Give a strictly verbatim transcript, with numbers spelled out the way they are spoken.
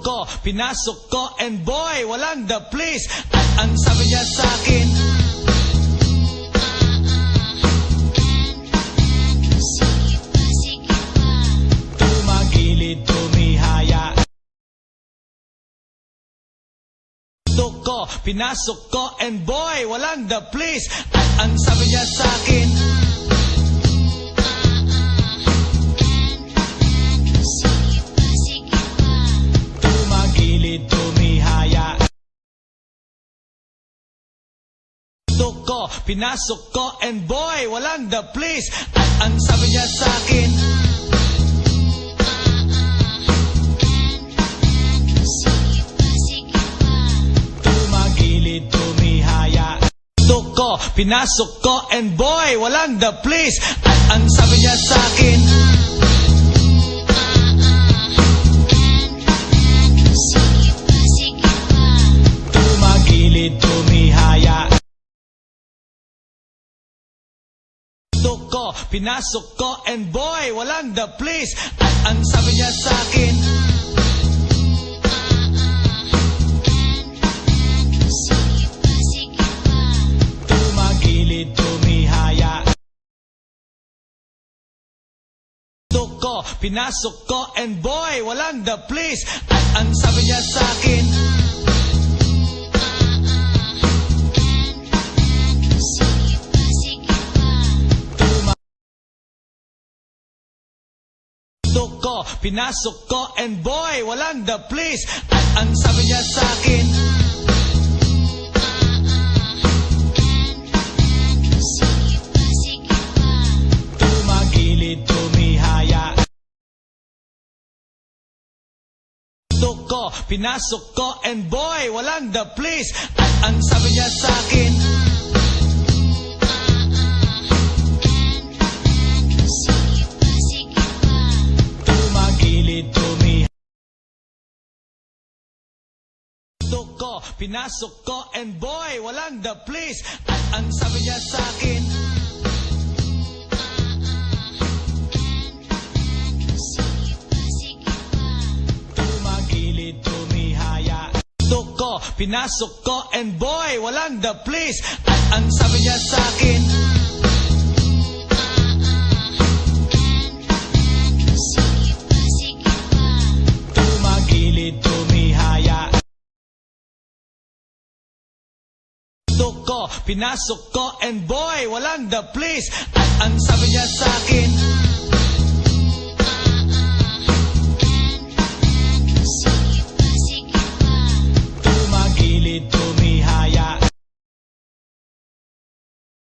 ko, pinasok ko, and boy, walang the place. At ang sabi niya sa akin, tumagilid, tumihaya. Ko, pinasok ko, and boy, walang the place. At ang sabi niya sa akin, tumagilid, tumihaya. Ko, pinasok ko, and boy, walang the place. At ang sabi niya sa akin, tumihaya. Ko, pinasok ko, and boy, walang the place. At ang sabi niya sa akin, tumagilid, tumihaya. Ko, pinasok ko, and boy, walang the place. At ang sabi niya sa akin, tumihaya. Ko, pinasok ko, and boy, walang the place. At ang sabi niya sa akin, ko, pinasok ko, and boy, walang the place. At ang sabi niya sa akin, tumihaya. Ko, pinasok ko, and boy, walang the place. At ang sabi niya sa akin, tumagilid, tumihaya. Ko, pinasok ko, and boy, walang the place. At ang sabi niya sa akin, tumihaya. Ko, pinasok ko, and boy, walang the place. At ang sabi niya sa akin, tumagilid, tumihaya. Ko, pinasok ko, and boy, walang the place. At ang sabi niya sa akin,